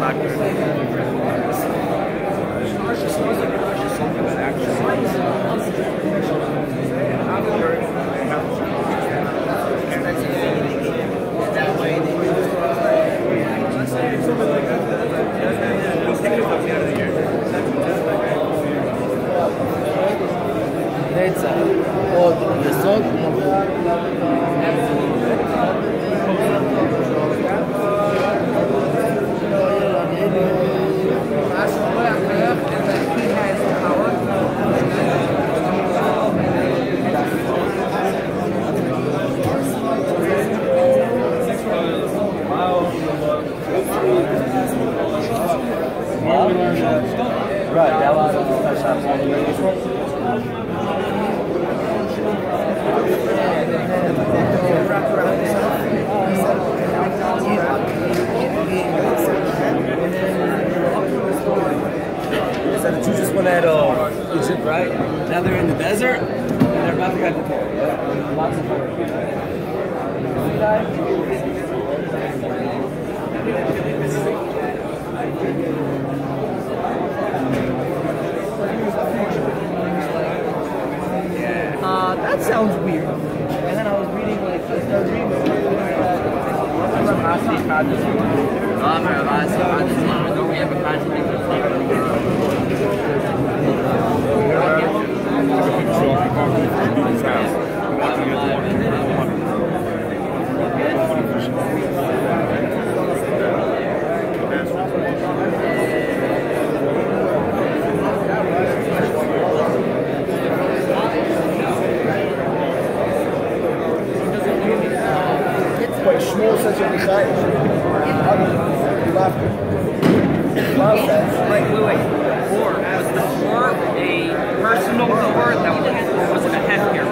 od יסוד Right, that was So the two just won at Egypt, right? Now they're in the desert, and they're about to have the tour. Lots of that sounds weird. And then I was reading, like, I started reading don't we have a contradiction? Shmuel says you'll be shy. Wait. Or was the war a personal war that was it a healthcare?